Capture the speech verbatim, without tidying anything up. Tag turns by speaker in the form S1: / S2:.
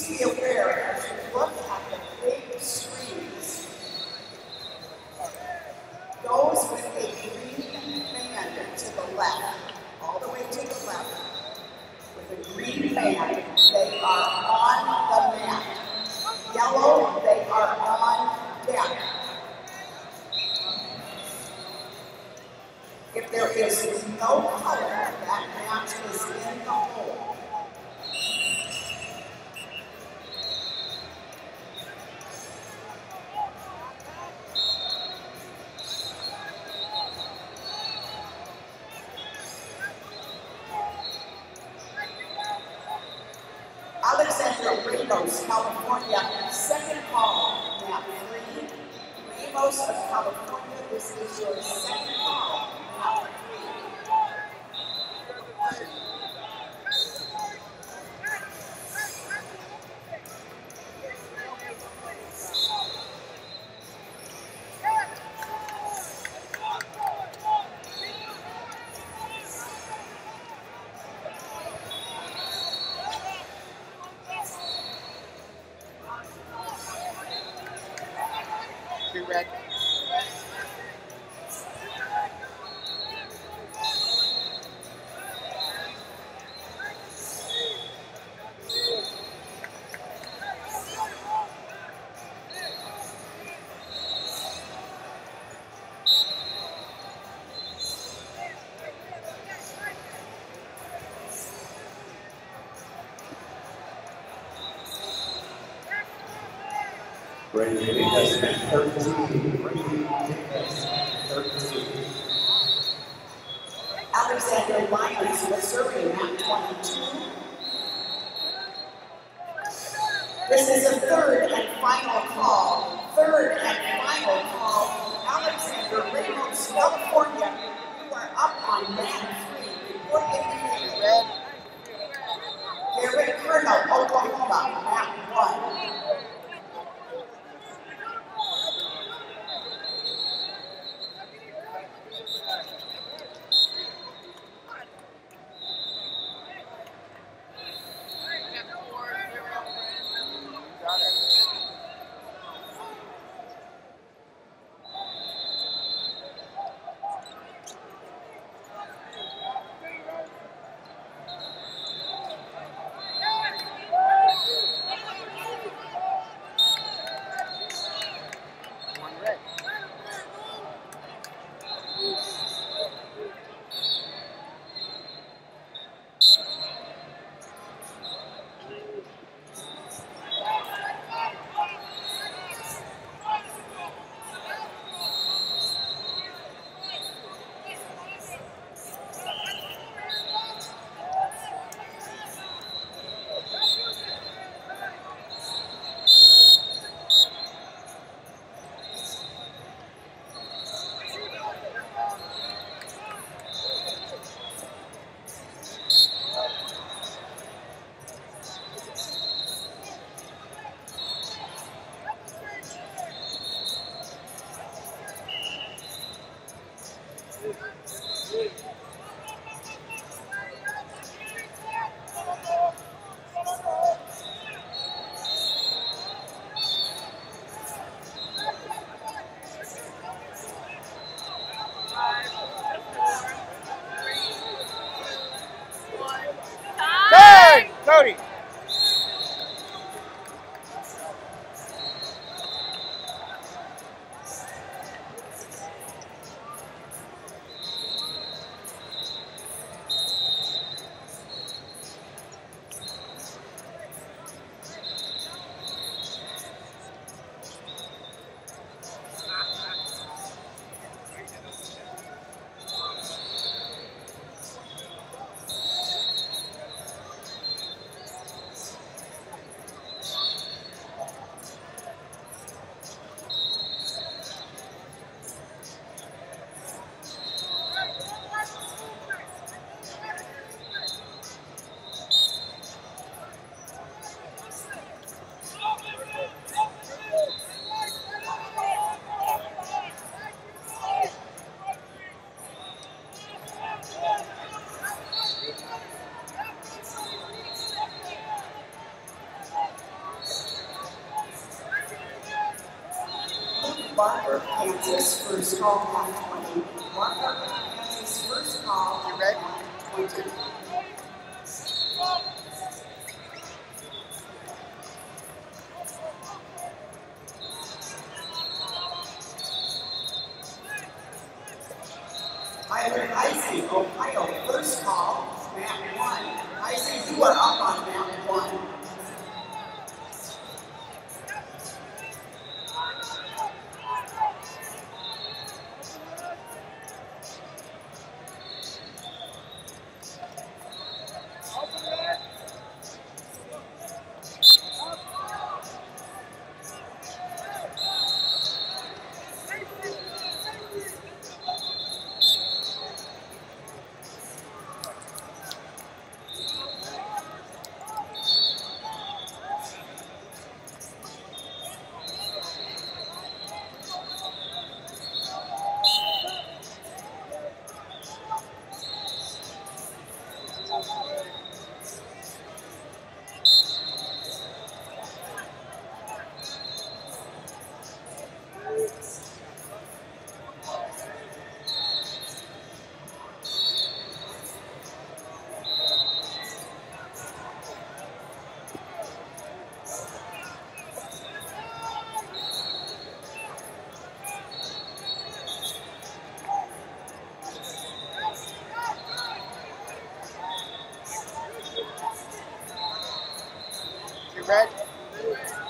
S1: be aware as you look at the big screens, those with a green band to the left, all the way to the left, with a green band, they are on the mat. Yellow, they are on deck. If there is no color, that mat is in the hole. Alexandra Ramos, California, second call, map three. Ramos of California, this is your second call, map three.
S2: Red.
S1: Alexander Lyons was serving at twenty-two. This is a third and final call. Third and final call. Alexander Ramos, California, you are up on mat three. Report indicated red. Garrett Colonel, Oklahoma, mat one. Barker, Kansas, first call at twenty. Barker, Kansas, first call
S2: You ready?
S1: twenty. Tyler Heisey, Ohio, first call, map one. Heisey, you are up on map one.
S2: You ready?